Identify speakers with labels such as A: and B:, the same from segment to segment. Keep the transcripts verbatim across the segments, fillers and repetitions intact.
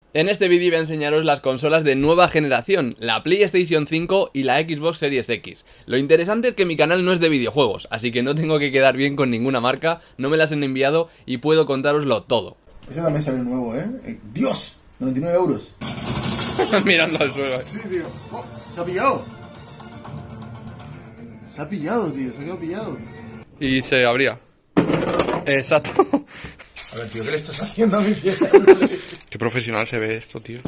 A: En este vídeo voy a enseñaros las consolas de nueva generación, la PlayStation cinco y la Xbox Series X. Lo interesante es que mi canal no es de videojuegos, así que no tengo que quedar bien con ninguna marca, no me las han enviado y puedo contároslo todo.
B: Ese también sale nuevo, ¿eh? ¡Dios! noventa y nueve euros.
A: Mirando al suelo.
B: Sí, tío. Oh, se ha pillado. Se ha pillado, tío. Se ha quedado pillado.
A: Y se abría. Exacto.
B: A ver, tío, ¿qué le estás haciendo a mi fiesta?
A: Qué profesional se ve esto, tío.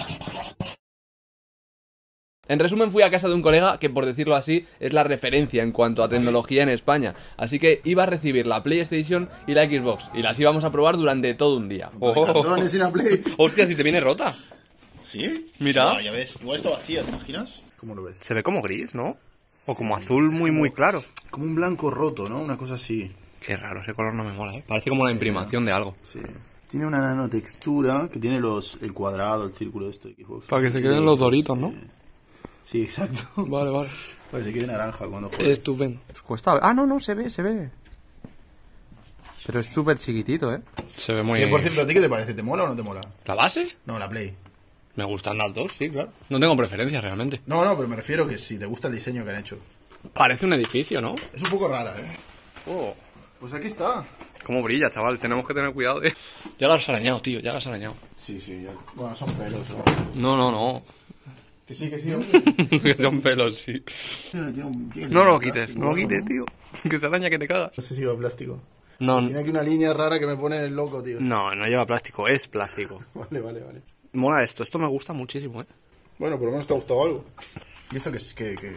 A: En resumen, fui a casa de un colega que, por decirlo así, es la referencia en cuanto a tecnología en España. Así que iba a recibir la PlayStation y la Xbox, y las íbamos a probar durante todo un día.
B: Cartones y una Play.
A: Hostia, si te viene rota.
C: ¿Sí?
A: Mira.
C: No, ya ves, igual está vacía, ¿te imaginas?
B: ¿Cómo lo ves?
A: Se ve como gris, ¿no? O como azul muy, muy claro.
B: Como un blanco roto, ¿no? Una cosa así.
A: Qué raro, ese color no me mola, ¿eh? Parece como la imprimación de algo.
B: Sí. Tiene una nanotextura que tiene los el cuadrado, el círculo de esto de Xbox.
A: Para que se queden los doritos, ¿no?
B: Sí, exacto.
A: Vale, vale.
B: Para que se quede naranja cuando juegues.
A: Estupendo. Pues cuesta... Ah, no, no, se ve, se ve. Pero es súper chiquitito, ¿eh? Se ve muy...
B: Que, por cierto, ¿a ti qué te parece? ¿Te mola o no te mola?
A: ¿La base?
B: No, la Play.
A: Me gustan las dos, sí, claro. No tengo preferencias realmente.
B: No, no, pero me refiero que si te gusta el diseño que han hecho.
A: Parece un edificio, ¿no?
B: Es un poco rara, ¿eh?
A: Oh.
B: Pues aquí está.
A: Cómo brilla, chaval. Tenemos que tener cuidado, ¿eh? Ya lo has arañado, tío. Ya lo has arañado.
B: Sí, sí, ya. Bueno, son pelos, ¿no?
A: No, no, no.
B: Que sí, que sí, hombre.
A: Que son pelos, sí.
B: Tiene un- tiene
A: No lo
B: un
A: quites,
B: plástico,
A: no lo quites, tío. Que se araña que te cagas.
B: No sé si lleva plástico.
A: No,
B: Tiene aquí una línea rara que me pone loco, tío.
A: no, no lleva plástico. Es plástico.
B: Vale, vale, vale.
A: Mola esto. Esto me gusta muchísimo, ¿eh?
B: Bueno, por lo menos te ha gustado algo. ¿Y esto qué es? ¿Qué, qué?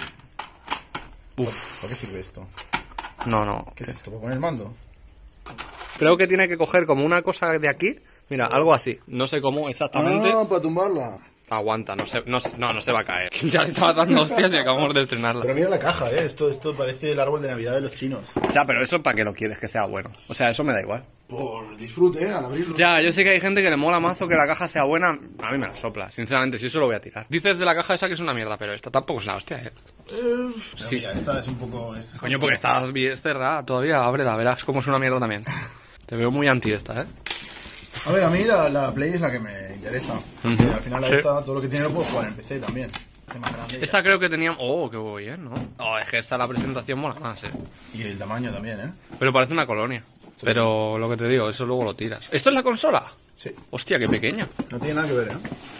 A: Uf.
B: ¿Para qué sirve esto?
A: No, no.
B: ¿Qué es esto? ¿Para poner el mando?
A: Creo que tiene que coger como una cosa de aquí. Mira, algo así. No sé cómo exactamente.
B: Ah, para tumbarla.
A: Aguanta, no se, no, se- no, no se va a caer. Ya le estaba dando hostias y acabamos de estrenarla.
B: Pero mira la caja, ¿eh? Esto, esto parece el árbol de Navidad de los chinos.
A: Ya, pero eso para qué lo quieres que sea bueno. O sea, eso me da igual.
B: Por disfrute, ¿eh? Al abrirlo.
A: Ya, yo sé que hay gente que le mola mazo que la caja sea buena. A mí me la sopla, sinceramente, si eso lo voy a tirar. Dices de la caja esa que es una mierda, pero esta tampoco es la hostia, eh.
B: Eh, pero
A: Sí.
B: Mira, esta es un poco... esta-
A: Coño, porque estás bien cerrada todavía, ábrela, verás cómo es una mierda también. Te veo muy anti esta, eh.
B: A ver, a mí la, la Play es la que me interesa. Porque al final
A: Sí.
B: esta, todo lo que tiene lo puedo jugar en P C también. Es más grande.
A: Esta creo que teníamos... Oh, qué bien, ¿no? Oh, es que esta la presentación mola más, eh.
B: Y el tamaño también, ¿eh?
A: Pero parece una colonia. Pero lo que te digo, eso luego lo tiras. ¿Esto es la consola?
B: Sí.
A: Hostia, qué pequeña.
B: No tiene nada que ver, ¿eh?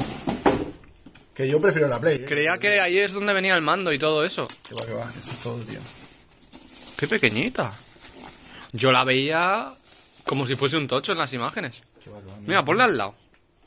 B: Que yo prefiero la Play. ¿eh?
A: Creía que ahí es donde venía el mando y todo eso.
B: Que va, que va. Esto es todo, tío.
A: Qué pequeñita. Yo la veía como si fuese un tocho en las imágenes.
B: Que va, que va.
A: Mira, ponla al lado.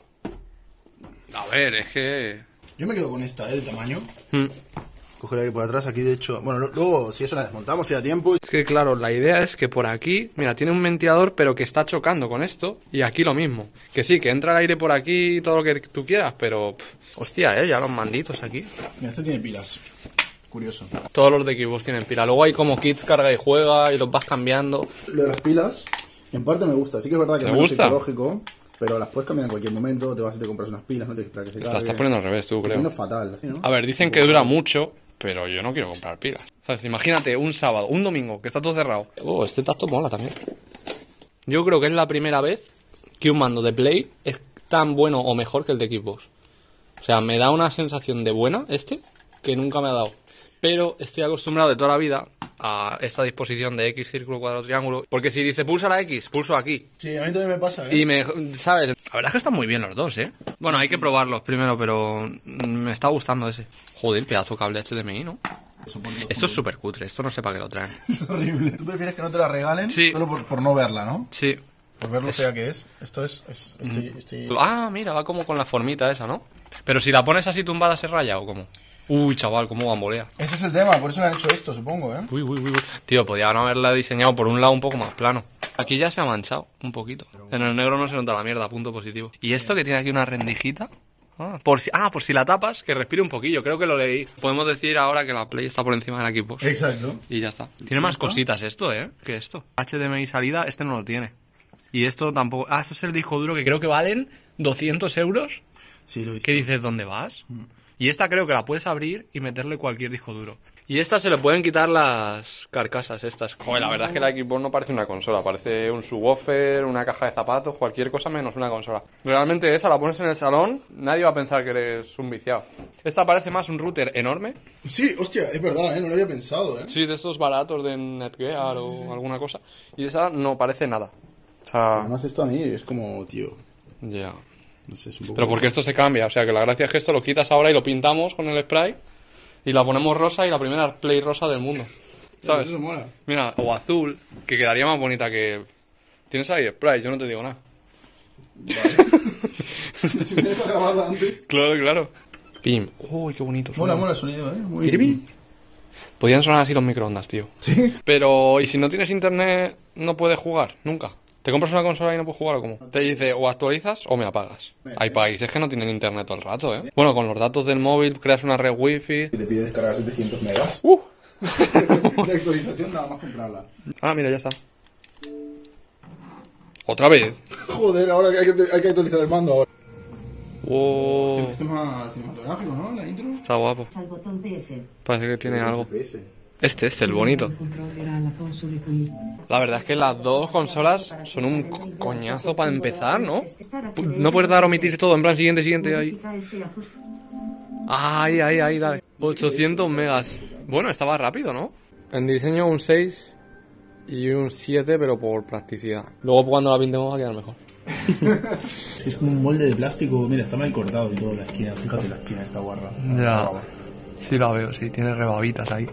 A: A ver, es que...
B: Yo me quedo con esta, ¿eh? El tamaño.
A: Hmm.
B: Coger ahí por atrás, aquí de hecho... Bueno, lo- luego, si eso la desmontamos, si da tiempo...
A: Es que claro, la idea es que por aquí, mira, tiene un ventilador pero que está chocando con esto. Y aquí lo mismo. Que sí, que entra el aire por aquí y todo lo que tú quieras, pero... pff, hostia, eh, ya los manditos aquí.
B: Mira, este tiene pilas. Curioso.
A: Todos los de Xbox tienen pila. Luego hay como kits carga y juega y los vas cambiando.
B: Lo de las pilas, en parte me gusta. Sí que es verdad que
A: ¿Te
B: es menos
A: gusta?
B: tecnológico, pero las puedes cambiar en cualquier momento. Te vas y te compras unas pilas, no tienes que esperar que se
A: Te la
B: cargue.
A: estás poniendo al revés tú,
B: Está
A: creo.
B: poniendo fatal, así, ¿no?
A: A ver, dicen que dura mucho, pero yo no quiero comprar pilas. ¿Sabes? Imagínate un sábado, un domingo, que está todo cerrado. Oh, este tacto mola también. Yo creo que es la primera vez que un mando de Play es tan bueno o mejor que el de Xbox. O sea, me da una sensación de buena este que nunca me ha dado. Pero estoy acostumbrado de toda la vida a esta disposición de X, círculo, cuadrado, triángulo. Porque si dice pulsa la X, pulso aquí.
B: Sí, a mí también me pasa, ¿eh?
A: Y me, ¿sabes? La verdad es que están muy bien los dos, ¿eh? Bueno, hay que probarlos primero, pero me está gustando ese. Joder, pedazo cable H D M I, ¿no? Esto es súper cutre, esto no sé para qué lo traen.
B: Es horrible. ¿Tú prefieres que no te la regalen?
A: Sí.
B: Solo por, por no verla, ¿no?
A: Sí.
B: Por ver lo fea que es. Esto es... es- estoy, estoy...
A: Ah, mira, va como con la formita esa, ¿no? Pero si la pones así tumbada, ¿se raya o cómo? Uy, chaval, cómo bambolea.
B: Ese es el tema, por eso le han hecho esto, supongo, ¿eh?
A: Uy, uy, uy, uy. Tío, podían haberla diseñado por un lado un poco más plano. Aquí ya se ha manchado un poquito. En el negro no se nota la mierda, punto positivo. ¿Y esto que tiene aquí una rendijita? Ah, por si, ah, por si la tapas, que respire un poquillo. Creo que lo leí. Podemos decir ahora que la Play está por encima del Xbox.
B: Exacto.
A: Y ya está. Tiene más cositas esto, ¿eh? Que esto. H D M I salida, este no lo tiene. Y esto tampoco... Ah, esto es el disco duro que creo que valen doscientos euros.
B: Sí, lo he visto.
A: ¿Qué dices? ¿Dónde vas? Y esta creo que la puedes abrir y meterle cualquier disco duro. Y estas se le pueden quitar las carcasas estas. Joder, la verdad es que la Xbox no parece una consola. Parece un subwoofer, una caja de zapatos, cualquier cosa menos una consola. Realmente esa la pones en el salón, nadie va a pensar que eres un viciado. Esta parece más un router enorme.
B: Sí, hostia, es verdad, ¿eh? No lo había pensado, ¿eh?
A: Sí, de estos baratos de Netgear o alguna cosa. Y esa no parece nada. O sea...
B: Además esto a mí es como, tío...
A: Ya... Yeah.
B: No sé, es un poco...
A: Pero porque esto se cambia, o sea que la gracia es que esto lo quitas ahora y lo pintamos con el spray y la ponemos rosa y la primera Play rosa del mundo, ¿sabes?
B: Eso mola.
A: Mira, o azul, que quedaría más bonita que... Tienes ahí spray, yo no te digo nada.
B: Vale. Si me dejas grabarla antes...
A: Claro, claro. Pim. Uy, qué bonito suena.
B: Mola, mola el sonido, ¿eh? Muy...
A: Piripi. Podían sonar así los microondas, tío.
B: Sí.
A: Pero, ¿y si no tienes internet no puedes jugar? Nunca. ¿Te compras una consola y no puedes jugar o cómo? Te dice o actualizas o me apagas. Hay países que no tienen internet todo el rato, ¿eh? Bueno, con los datos del móvil creas una red wifi.
B: Si te pide descargar setecientos megas.
A: ¡Uh!
B: La actualización nada más comprarla.
A: Ah, mira, ya está. ¿Otra vez?
B: Joder, ahora que hay que, hay que actualizar el mando ahora.
A: Wow.
B: Este es más cinematográfico, ¿no? La intro.
A: Está guapo.
D: Al botón P S.
A: Parece que tiene algo.
B: P S.
A: Este, este, el bonito.
D: Controlerà la console qui.
A: La verdad es que las dos consolas son un co- coñazo para empezar, ¿no? No puedes dar a omitir todo, en plan siguiente, siguiente, ahí. Ay, ay, ay, dale. ochocientos megas. Bueno, estaba rápido, ¿no? En diseño un seis y un siete, pero por practicidad. Luego cuando la pintemos va a quedar mejor.
B: Es que es como un molde de plástico. Mira, está mal cortado y todo la esquina. Fíjate la esquina, esta guarra.
A: Ya. Sí la veo, sí, tiene rebabitas ahí.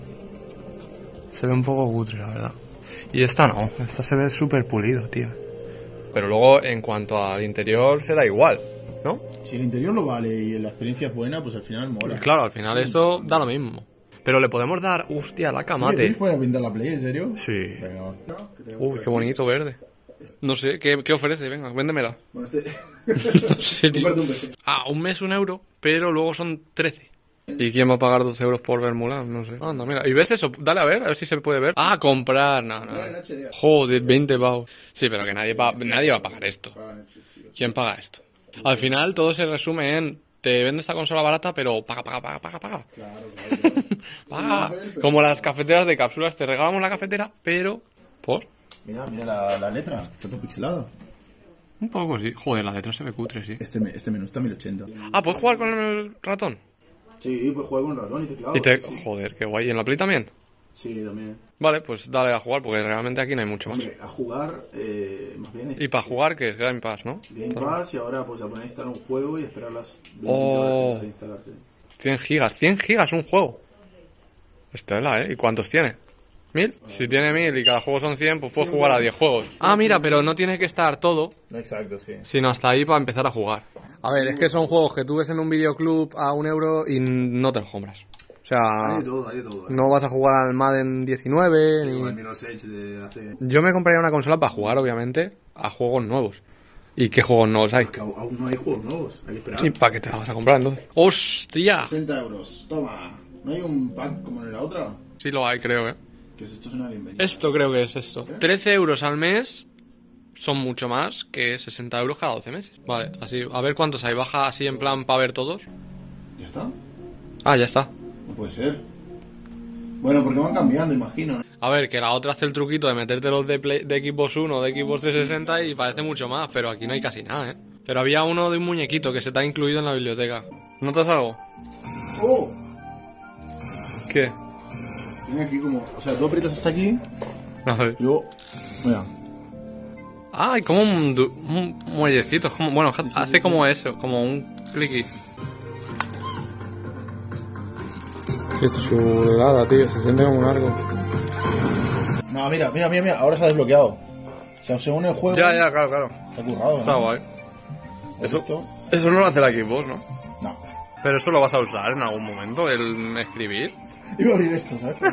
A: Se ve un poco cutre, la verdad. Y esta no, esta se ve súper pulido, tío. Pero luego, en cuanto al interior, será igual, ¿no?
B: Si el interior lo vale y la experiencia es buena, pues al final mola.
A: Claro, al final eso da lo mismo. Pero le podemos dar, hostia, la
B: Oye,
A: camate.
B: ¿tienes para pintar la Play, en serio?
A: Sí.
B: Venga, va.
A: Uy, qué bonito verde. No sé, ¿qué, qué ofrece? Venga, véndemela.
B: Bueno, este...
A: No sé, tío.
B: Cómprate un P C.
A: Ah, un mes un euro, pero luego son trece. ¿Y quién va a pagar doce euros por ver Mulan? No sé. Anda, mira. ¿Y ves eso? Dale a ver, a ver si se puede ver. Ah, comprar. No, no.
B: Comprar en H D.
A: Joder, veinte pavos. Sí, pero que nadie, pa- nadie va a pagar esto.
B: Paga Netflix, tío.
A: ¿Quién paga esto? Al final todo se resume en te vende esta consola barata, pero paga, paga, paga, paga, paga.
B: Claro, claro, claro.
A: Paga. Como las cafeteras de cápsulas, te regalamos la cafetera, pero... ¿Por?
B: Mira, mira la, la letra. Está todo pixelado.
A: Un poco, sí. Joder, la letra se ve cutre, sí.
B: Este, me- este menú está a mil ochenta.
A: Ah, ¿puedes jugar con el ratón?
B: Sí, pues juega con ratón y teclado.
A: Y te...
B: Sí, sí.
A: Joder, qué guay. ¿Y en la Play también?
B: Sí, también.
A: Vale, pues dale a jugar, porque realmente aquí no hay mucho más.
B: Hombre, a jugar, eh, más bien es
A: Y para jugar, que es Game Pass, ¿no?
B: Game Pass y ahora pues a poner a instalar un juego y esperar las veinte
A: Oh.
B: horas de instalarse.
A: cien gigas, cien gigas un juego. Estela, ¿eh? ¿Y cuántos tiene? ¿Mil? Si tiene mil y cada juego son cien, pues puedes jugar a diez juegos. Ah, mira, pero no tiene que estar todo,
B: No, exacto, sí.
A: sino hasta ahí para empezar a jugar. A ver, es que son juegos que tú ves en un videoclub a un euro y no te los compras. O sea,
B: Hay de todo, hay de todo. ¿eh?
A: no vas a jugar al Madden diecinueve,
B: O el
A: ni...
B: Mirror's Edge de hace...
A: Yo me compraría una consola para jugar, obviamente, a juegos nuevos. ¿Y qué juegos nuevos hay?
B: Que aún aún no hay juegos nuevos, hay que esperar.
A: ¿Y para qué te la vas a comprar entonces? ¡Hostia!
B: sesenta euros, toma. ¿No hay un pack como en la otra?
A: Sí lo hay, creo, ¿eh?
B: Que es esto es una bienvenida.
A: Esto creo que es esto. trece euros al mes son mucho más que sesenta euros cada doce meses. Vale, así, a ver cuántos hay. Baja así en plan para ver todos.
B: ¿Ya está?
A: Ah, ya está.
B: No puede ser. Bueno, porque van cambiando, imagino, ¿no?
A: A ver, que la otra hace el truquito de meterte los de, Play- de Xbox One o de Xbox trescientos sesenta y parece mucho más, pero aquí no hay casi nada, ¿eh? Pero había uno de un muñequito que se te ha incluido en la biblioteca. ¿Notas algo?
B: ¡Oh!
A: ¿Qué?
B: Tiene aquí como... O sea, tú aprietas hasta aquí
A: A ver.
B: y luego... Mira.
A: Ah, hay como un, du- un muellecito. es Como, bueno, hace como eso, como un clicky. Qué chulada, tío. Se siente como un arco.
B: No, mira, mira, mira, mira. Ahora se ha desbloqueado. O sea, según el juego...
A: Ya, ya, claro, claro.
B: Se ha currado, ¿no?
A: Está guay.
B: ¿Has
A: Eso-
B: visto?
A: Eso no lo hace la Xbox, ¿no?
B: No.
A: Pero eso lo vas a usar en algún momento, el escribir.
B: Iba a abrir esto, ¿sabes?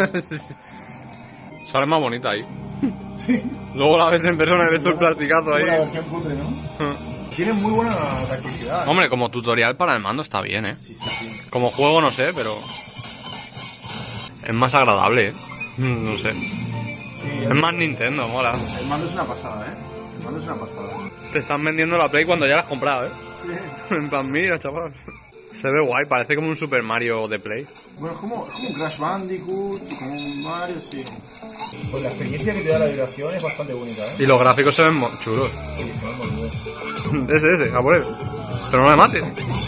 A: Sale más bonita ahí.
B: Sí.
A: Luego la ves en persona y ves el plasticazo ahí.
B: Como la versión cutre, ¿no? Tiene muy buena tacticidad.
A: Hombre, como tutorial para el mando está bien, ¿eh?
B: Sí, sí, sí.
A: Como juego no sé, pero... Es más agradable, ¿eh? No sé.
B: Sí,
A: Es más Nintendo, mola.
B: el mando es una pasada, ¿eh? El mando es una pasada.
A: Te están vendiendo la Play cuando ya la has comprado, ¿eh?
B: Sí.
A: En plan, mira, chaval. Se ve guay, parece como un Super Mario de Play.
B: Bueno, es como, es como un Crash Bandicoot, como un Mario, sí. Pues la experiencia que te da la vibración es bastante bonita, ¿eh?
A: Y los gráficos se ven mo- chulos.
B: Sí, se ven boludos.
A: Ese, ese, a por él. Pero no le mates.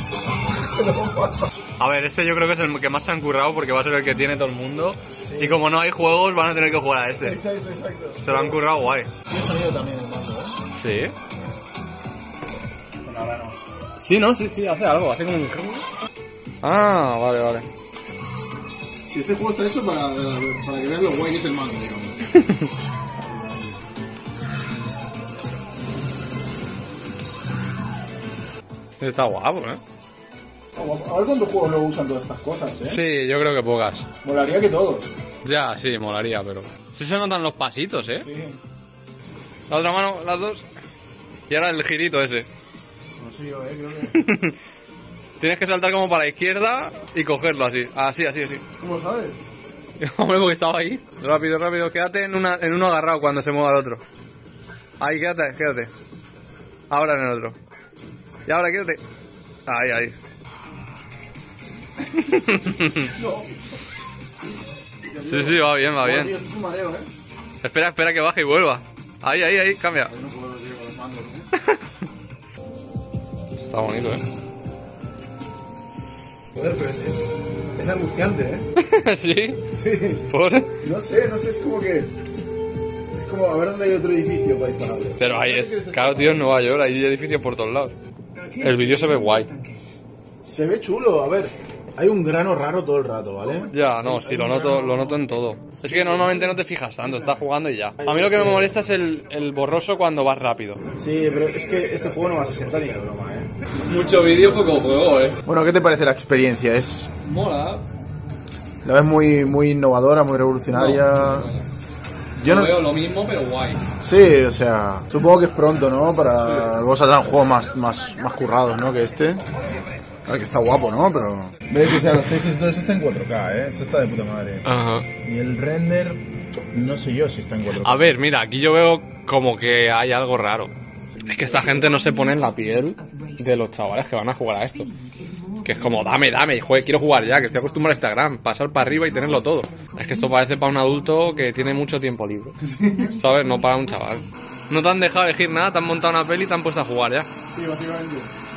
A: A ver, este yo creo que es el que más se han currado porque va a ser el que tiene todo el mundo. Sí. Y como no hay juegos, van a tener que jugar a este.
B: Exacto, exacto.
A: Se lo han currado guay.
B: Tiene sonido también el mando, ¿eh?
A: Sí.
B: Bueno, ahora no.
A: Sí, no, sí, sí, hace algo, hace como un... Ah, vale, vale.
B: Si este juego está hecho para, para que veas lo guay que es el mando, digamos.
A: Está guapo, ¿eh?
B: A ver cuántos juegos luego usan todas estas cosas, ¿eh?
A: Sí, yo creo que pocas.
B: Molaría que todos.
A: Ya, sí, molaría, pero... Sí se notan los pasitos, ¿eh?
B: Sí.
A: La otra mano, las dos. Y ahora el girito ese.
B: No sé yo, ¿eh? Creo que...
A: Tienes que saltar como para la izquierda y cogerlo así. Así, así, así.
B: ¿Cómo lo sabes?
A: Hombre, porque estaba ahí. Rápido, rápido. Quédate en, una, en uno agarrado cuando se mueva el otro. Ahí, quédate, quédate. Ahora en el otro. Y ahora quédate. Ahí, ahí.
B: No.
A: Sí, sí, va bien, va
B: Tío,
A: bien.
B: esto es un mareo, ¿eh?
A: Espera, espera que baje y vuelva. Ahí, ahí, ahí, cambia.
B: No puedo tío, con los mandos, ¿eh?
A: Está bonito, ¿eh?
B: Joder, pero es, es, es angustiante, ¿eh?
A: ¿Sí?
B: Sí.
A: ¿Por?
B: No sé, no sé, es como que... Es como a ver dónde hay otro edificio para dispararle.
A: Pero ahí es. Claro, tío, en Nueva York hay edificios por todos lados. El vídeo se ve guay.
B: Se ve chulo, a ver. Hay un grano raro todo el rato, ¿vale?
A: Ya, no, sí, lo noto, lo noto en todo. Es que normalmente no te fijas tanto, estás jugando y ya. A mí lo que me molesta es el, el borroso cuando vas rápido.
B: Sí, pero es que este juego no va a sesenta ni de broma, ¿eh?
A: Mucho vídeo, poco juego, ¿eh?
B: Bueno, ¿qué te parece la experiencia? Es...
A: Mola.
B: La ves muy, muy innovadora, muy revolucionaria. Yo no...
A: veo lo mismo, pero guay.
B: Sí, o sea, supongo que es pronto, ¿no? Para... Luego saldrán juegos más, más, más currados, ¿no? Que este. Claro que está guapo, ¿no? Pero... ¿Ves? O sea, los textos y todo eso está en cuatro K, ¿eh? Eso está de puta madre.
A: Ajá.
B: Y el render, no sé yo si está en cuatro K.
A: A ver, mira, aquí yo veo como que hay algo raro. Es que esta gente no se pone en la piel de los chavales que van a jugar a esto. Que es como, dame, dame, joder, quiero jugar ya, que estoy acostumbrado a Instagram, pasar para arriba y tenerlo todo. Es que esto parece para un adulto que tiene mucho tiempo libre. ¿Sabes? No para un chaval. No te han dejado elegir nada, te han montado una peli y te han puesto a jugar ya.
B: Sí, básicamente.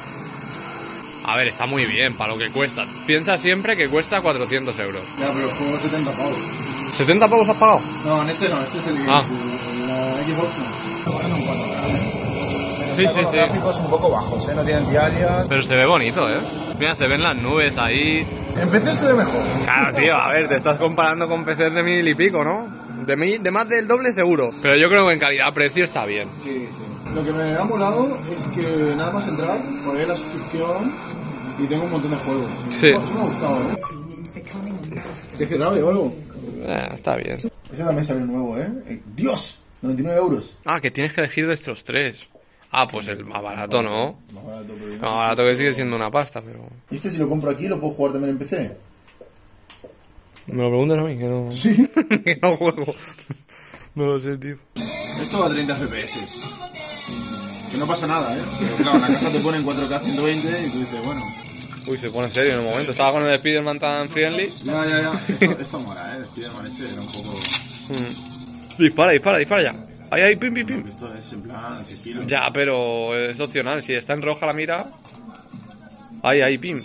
A: A ver, está muy bien para lo que cuesta. Piensa siempre que cuesta cuatrocientos euros.
B: Ya, pero el juego setenta pavos.
A: ¿setenta pavos has pagado?
B: No, en este no, este es el,
A: Ah.
B: el, la Xbox no. Ahora no en cuatro K.
A: Sí,
B: Está
A: sí,
B: con
A: sí.
B: los gráficos un poco bajos, ¿eh? No tienen diarias.
A: Pero se ve bonito, ¿eh? Mira, se ven las nubes ahí.
B: En P C se ve mejor.
A: Claro, tío, a ver, te estás comparando con P Cs de mil y pico, ¿no? De, mil, de más del doble seguro. Pero yo creo que en calidad-precio está bien.
B: Sí, sí. Lo que me ha molado es que nada más entrar, pagué la suscripción y tengo un montón de juegos.
A: Sí.
B: Eso, eso me ha gustado, ¿eh? ¿Qué grave o algo?
A: Eh, está bien.
B: Ese también sale nuevo, ¿eh? Eh, ¡Dios! noventa y nueve euros.
A: Ah, que tienes que elegir de estos tres. Ah, pues el más barato, ¿no?
B: Más barato, pero
A: El más barato que sigue siendo una pasta, pero...
B: ¿Y este si lo compro aquí lo puedo jugar también en P C?
A: Me lo preguntas a mí, que no...
B: Sí.
A: que no juego. No lo sé, tío.
B: Esto va a treinta F P S. Que no pasa nada, ¿eh? Pero claro, la caja te pone en cuatro K ciento veinte y tú dices, bueno...
A: Uy, se pone serio en un momento. Estaba con el Spider-Man tan friendly.
B: Ya, ya, ya. Esto, esto mola, ¿eh? El Spider-Man este era un poco...
A: Mm. Dispara, dispara, dispara ya. Ahí, ahí, pim, pim, pim.
B: Esto es en plan sigilo.
A: Ya, pero es opcional. Si está en roja la mira... Ahí, ahí, pim.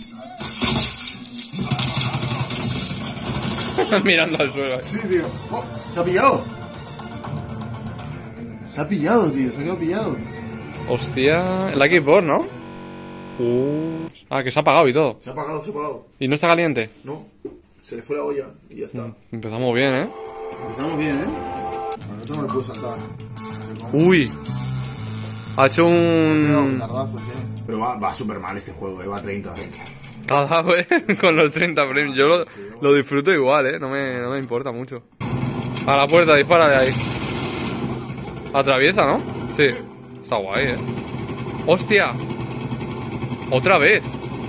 A: Mirando al suelo.
B: Sí, tío. Oh, se ha pillado. Se ha pillado, tío. Se ha quedado pillado.
A: Hostia... La Xbox, ¿no? Uh. Ah, que se ha apagado y todo.
B: Se ha apagado, se ha apagado.
A: ¿Y no está caliente?
B: No. Se le fue la olla y ya está.
A: Empezamos bien, ¿eh?
B: Empezamos bien, ¿eh? Bueno, esto no me puedo saltar. No sé cómo.
A: Uy. Ha hecho
B: Un
A: un...
B: tardazo, sí. Pero va, va súper mal este juego, ¿eh? Va a treinta. ¿eh?
A: Cada vez con los treinta frames. Yo lo, lo disfruto igual, ¿eh? No me, no me importa mucho. A la puerta, dispara de ahí. Atraviesa, ¿no? Sí. Está guay, ¿eh? ¡Hostia! ¡Otra vez!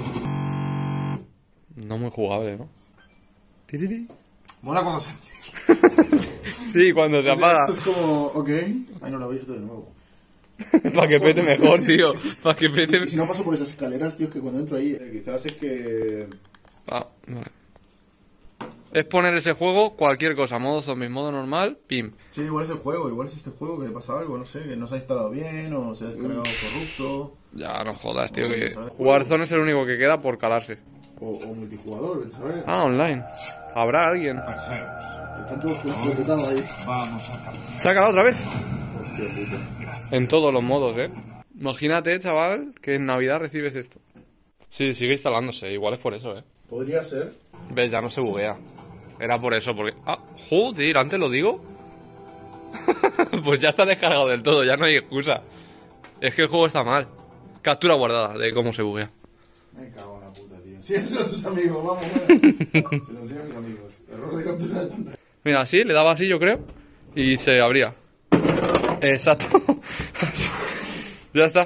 A: No muy jugable, ¿no? Tiriri.
B: Mola cuando se...
A: Sí, cuando se apaga.
B: Esto es como, ok. Ay, no lo he abierto de nuevo.
A: Para que pete mejor, tío. Para que pete...
B: Y si no paso por esas escaleras, tío, es que cuando entro ahí, eh, quizás es que...
A: Ah, vale. Es poner ese juego, cualquier cosa, modo zombie, modo normal, pim.
B: Sí, igual es el juego, igual es este juego que le pasa algo, no sé, que no se ha instalado bien o se ha descargado corrupto.
A: Ya, no jodas, tío, que... Warzone es el único que queda por calarse.
B: O, o multijugador, vete a saber.
A: Ah, online. ¿Habrá alguien?
B: Están todos completados ahí.
A: ¿Se ha calado otra vez?
B: Hostia puta.
A: En todos los modos, ¿eh? Imagínate, chaval, que en Navidad recibes esto. Sí, sigue instalándose, igual es por eso, ¿eh?
B: Podría ser.
A: Ves, ya no se buguea. Era por eso, porque... Ah, joder, antes lo digo. Pues ya está descargado del todo, ya no hay excusa. Es que el juego está mal. Captura guardada de cómo se buguea.
B: Me cago en la puta, tío. Sí, eso a tus amigos, vamos, vamos. Se lo enseño a mis amigos. Error de captura de pantalla.
A: Mira, así, le daba así, yo creo. Y se abría. Exacto. Ya está.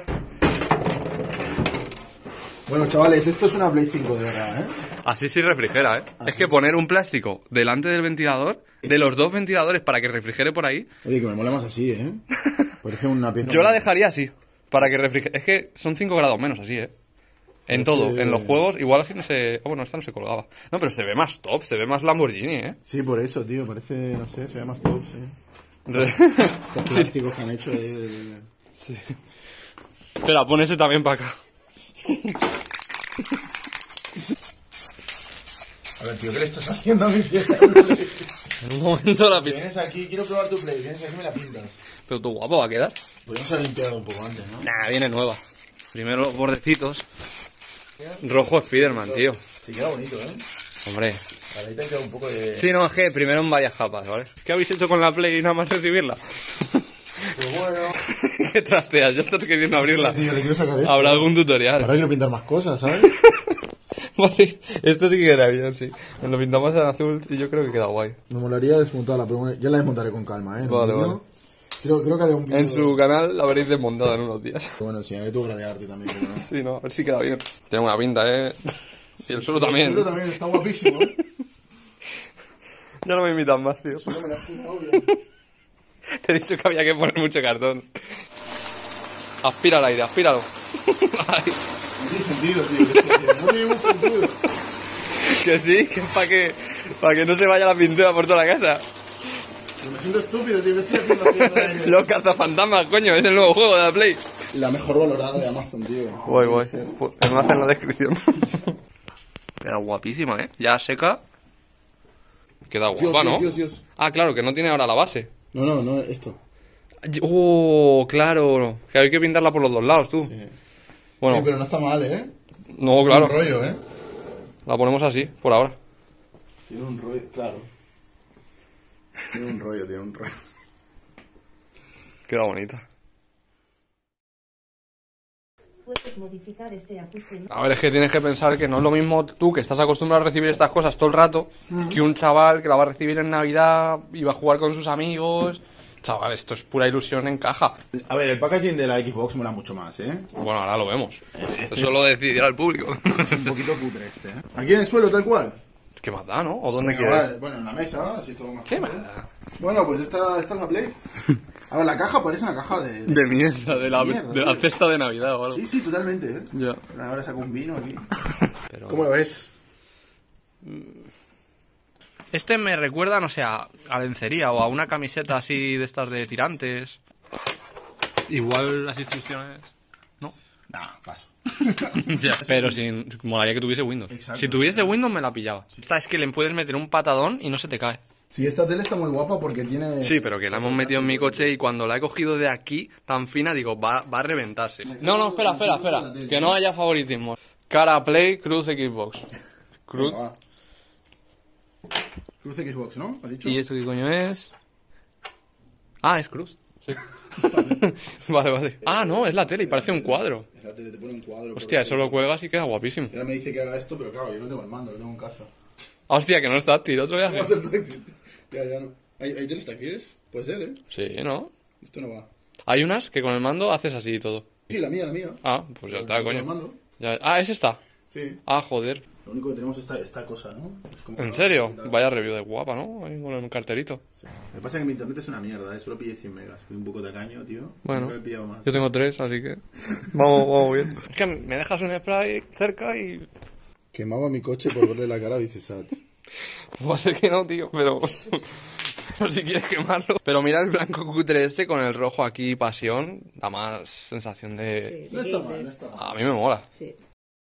B: Bueno, chavales, esto es una Play cinco de verdad, ¿eh?
A: Así sí refrigera, ¿eh?
B: Así.
A: Es que poner un plástico delante del ventilador, de los dos ventiladores para que refrigere por ahí,
B: Oye, que me mola más así, ¿eh? Parece una pieza...
A: yo la dejaría así, para que refrigere. Es que son cinco grados menos así, ¿eh? En todo,
B: Parece-
A: en los juegos, igual así no se... Oh, bueno, esta no se colgaba. No, pero se ve más top, se ve más Lamborghini, ¿eh?
B: Sí, por eso, tío, parece, no sé, se ve más top, sí. Estos plásticos que han hecho ahí de- de-
A: Espera, pon ese también para acá.
B: A ver, tío, ¿qué le estás haciendo a mi fiesta?
A: En un momento la pista.
B: Vienes aquí, quiero probar tu Play, vienes aquí y me la pintas.
A: Pero tu guapo va a quedar.
B: Podríamos haber limpiado un poco antes, ¿no?
A: Nah, viene nueva. Primero los bordecitos. Rojo Spiderman, tío.
B: Sí, queda bonito, ¿eh?
A: Hombre.
B: Ahí te ha quedado un poco de...
A: Sí, no, es que primero en varias capas, ¿vale? ¿Qué habéis hecho con la Play y nada más recibirla?
B: Pues bueno...
A: ¿Qué trasteas? Ya estás queriendo abrirla.
B: Tío, le quiero sacar esto.
A: Habrá algún tutorial.
B: Ahora quiero pintar más cosas, ¿sabes?
A: Vale, esto sí que queda bien, sí. Nos lo pintamos en azul y yo creo que queda guay.
B: Me molaría desmontarla, pero bueno, ya la desmontaré con calma, ¿eh?
A: Vale,
B: El vídeo,
A: vale.
B: Creo, creo que haré un vídeo...
A: En su canal la veréis desmontada en unos días.
B: Bueno, enseñaré tu obra de arte también, pero no.
A: Sí, no, a ver si queda bien. Tiene una pinta, ¿eh? Y el suelo
B: Sí,
A: también.
B: El suelo también, está guapísimo, ¿eh?
A: Ya no me invitan más, tío.
B: No me la has pintado bien.
A: Te he dicho que había que poner mucho cartón. Aspira al aire, aspíralo. Ay,
B: No tiene sentido, tío. que esto, tío. No tiene ningún sentido.
A: que sí, que es para que, para que no se vaya la pintura por toda la casa.
B: Pero me siento estúpido, tío. ¿Qué estoy haciendo aquí en el aire?
A: Los cazafantasmas, coño, es el nuevo juego de la Play.
B: La mejor valorada de Amazon, tío.
A: Voy, voy. Pues, enlace en la descripción. Queda guapísima, ¿eh? Ya seca. Queda
B: Dios,
A: guapa,
B: Dios,
A: ¿no?
B: Dios, Dios.
A: Ah, claro, que no tiene ahora la base.
B: No, no, no, esto.
A: Oh, claro. Que hay que pintarla por los dos lados, tú.
B: Sí.
A: Bueno,
B: Eh, pero no está mal, ¿eh?
A: no, claro.
B: Tiene un rollo, ¿eh?
A: La ponemos así, por ahora.
B: Tiene un rollo, claro. Tiene un rollo, tiene un rollo.
A: Queda bonita.
D: Puedes modificar este ajuste.
A: A ver, es que tienes que pensar que no es lo mismo tú, que estás acostumbrado a recibir estas cosas todo el rato, que un chaval que la va a recibir en Navidad y va a jugar con sus amigos. Chaval, esto es pura ilusión en caja.
B: A ver, el packaging de la Xbox mola mucho más, ¿eh?
A: Bueno, ahora lo vemos. Eso lo decidirá el público.
B: Un poquito cutre este, ¿eh? Aquí en el suelo, tal cual.
A: ¿Qué más da, no? ¿O dónde
B: Venga,
A: quieres?
B: vale, bueno, en la mesa, así todo más.
A: ¿Qué más
B: cómodo.
A: da?
B: Bueno, pues esta, esta es la Play. A ver, la caja parece una caja de... de-
A: De mierda, de la,
B: Mierda,
A: de la
B: tío.
A: cesta de Navidad o algo.
B: Sí, sí, totalmente, ¿eh?
A: Ya.
B: Ahora saco un vino aquí.
A: Pero...
B: ¿Cómo lo ves?
A: Este me recuerda, no sé, a, a lencería o a una camiseta así de estas de tirantes. Igual las instrucciones... No.
B: Nah, paso.
A: Ya, pero sin, molaría que tuviese Windows.
B: Exacto.
A: Si tuviese Windows me la pillaba. Esta es que le puedes meter un patadón y no se te cae.
B: Sí, esta tele está muy guapa porque tiene...
A: Sí, pero que la hemos metido en mi coche y cuando la he cogido de aquí, tan fina, digo, va, va a reventarse. No, no, espera, espera, espera. Que no haya favoritismo. Cara Play, Cruz Xbox. Cruz.
B: Ah. Cruz Xbox, ¿no? ¿Has dicho?
A: ¿Y esto qué coño es? Ah, es Cruz. Sí. Vale, vale. Ah, no, es la tele y parece un cuadro.
B: Es la tele, te pone un cuadro. por
A: Hostia,
B: la
A: eso
B: tele.
A: lo cuelgas y queda guapísimo.
B: Y ahora me dice que haga esto, pero claro, yo no tengo el mando, lo tengo en casa.
A: Hostia, que no está táctil, otro
B: ¿Cómo va a
A: viaje.
B: ser táctil? Ya, ya no. ¿Hay, hay teles táctiles? Puede ser, ¿eh?
A: Sí, ¿no?
B: Esto no va.
A: Hay unas que con el mando haces así y todo.
B: Sí, la mía, la mía.
A: Ah, pues ya está,
B: ¿Con
A: coño.
B: el mando?
A: Ya- Ah, ¿es esta?
B: Sí.
A: Ah, joder.
B: Lo único que tenemos es esta, esta cosa, ¿no? Es como
A: ¿En serio? Vaya review de guapa, ¿no? Ahí con un carterito.
B: Sí. Me pasa que mi internet es una mierda, ¿eh? Solo pillé cien megas. Fui un poco tacaño, tío.
A: Bueno,
B: Nunca he pillado más.
A: yo tengo tres, así que... Vamos, vamos bien. Es que me dejas un spray cerca y...
B: Quemaba mi coche por verle la cara a Vicesat.
A: Puede ser que no, tío, pero... pero si quieres quemarlo. Pero mira el blanco cutre este con el rojo aquí, pasión. Da más sensación de...
D: Sí,
B: No está mal, no está mal.
A: A mí me mola.
D: Sí.